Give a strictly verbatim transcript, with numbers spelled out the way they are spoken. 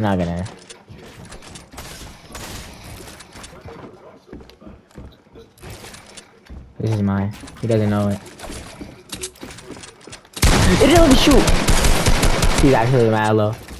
I'm not gonna. This is mine. He doesn't know it. It didn't let me shoot. He's actually mad low.